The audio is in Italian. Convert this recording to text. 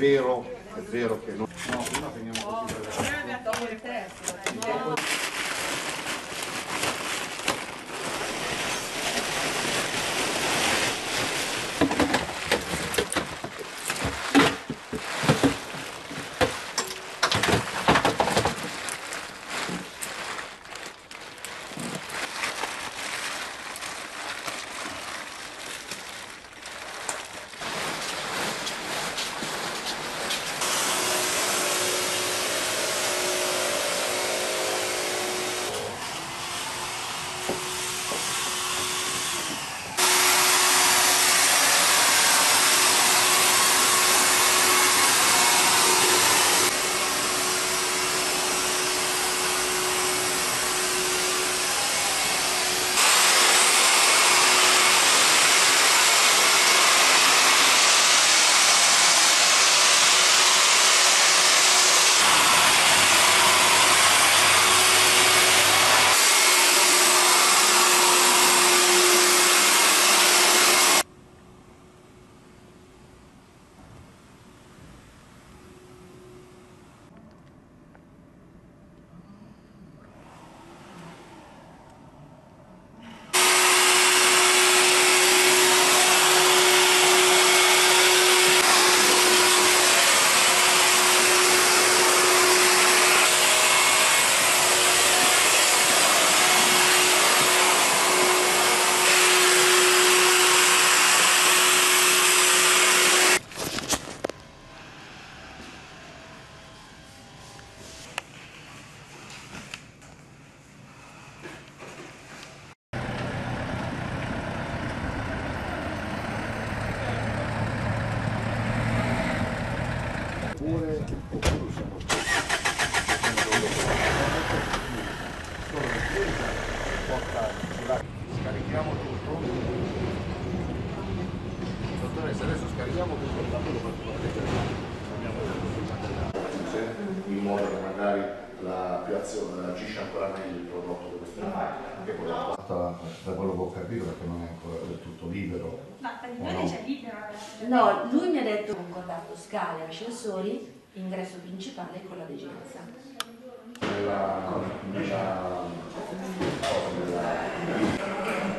vero che non... No, prima veniamo così per oppure siamo scarichiamo tutto. Dottoressa, adesso scarichiamo tutto il lavoro in modo che magari l'applicazione agisce ancora meglio il prodotto di questa da quello che ho capito, perché non è ancora del tutto libero. Ma praticamente c'è libero adesso? No, lui mi ha detto concordato scale, ascensori, ingresso principale con la degenza. Nella